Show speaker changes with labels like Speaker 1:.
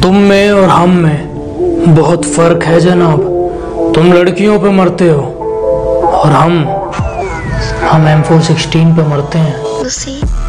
Speaker 1: तुम में और हम में बहुत फर्क है जनाब। तुम लड़कियों पे मरते हो और हम M416 पे मरते हैं।